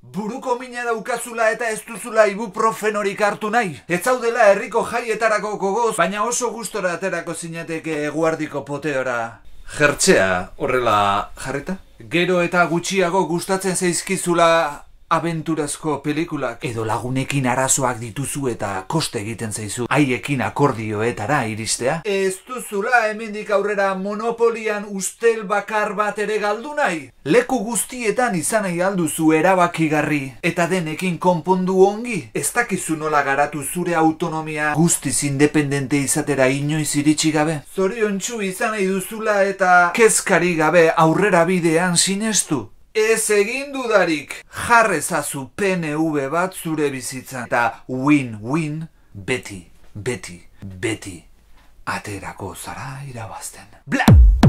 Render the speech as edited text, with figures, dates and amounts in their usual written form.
Buruko mina daukazula eta ez duzula ibuprofenorik hartu nahi. Ez zaudela herriko jaietarako gogoz, baina oso gustora aterako zinateke eguardiko poteora. Jertzea horrela jarrita? Gero eta gutxiago gustatzen zaizkizula abenturazko pelikulak edo lagunekin arazoak dituzu eta koste egiten zaizu haiekin akordioetara iristea? Ez duzula hemendik aurrera monopolian ustel bakar bat ere galdu nahi? Leku guztietan izan nahi alduzu erabakigarri eta denekin konpondu ongi? Ez dakizu nola garatu zure autonomia guztiz independente izatera inoiz iritsi gabe? Zoriontsu izan nahi duzula eta kezkari gabe aurrera bidean sinestu? Ez egin dudarik, jarrezazu PNV bat zure bizitzan eta win-win beti aterako zara irabazten. Bla!